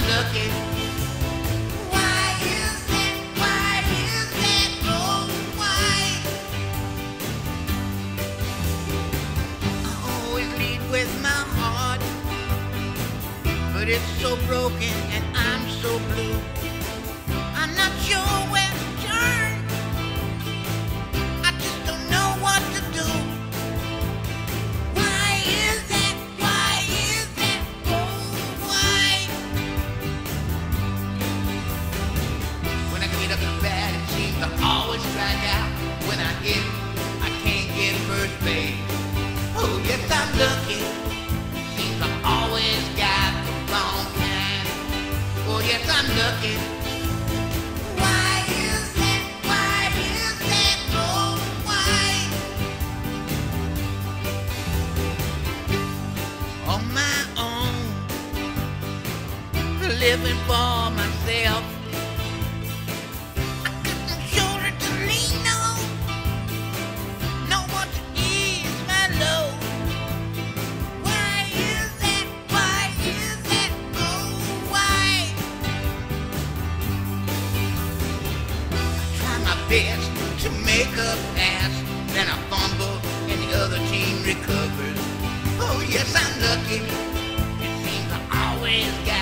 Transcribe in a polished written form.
lucky. Why is that? Why is that? Oh, why? I always lead with my heart, but it's so broken and I'm so blue. I'm not sure where to turn. I just don't know what to do. Why is that? Why is that? Oh, why? When I get up to bat, it seems to always strike out. When I hit, I can't get first base. Oh, yes, I'm lucky. Seems I always got the wrong kind. Oh, yes, I'm lucky. Why is that? Why is that? Oh, why? On my own, living for myself. I got no shoulder to lean on, no one to ease my load. Why is that? Why is that? Oh, why? I try my best to make a pass, then I fumble and the other team recovers. Oh, yes, I'm lucky. It seems I always got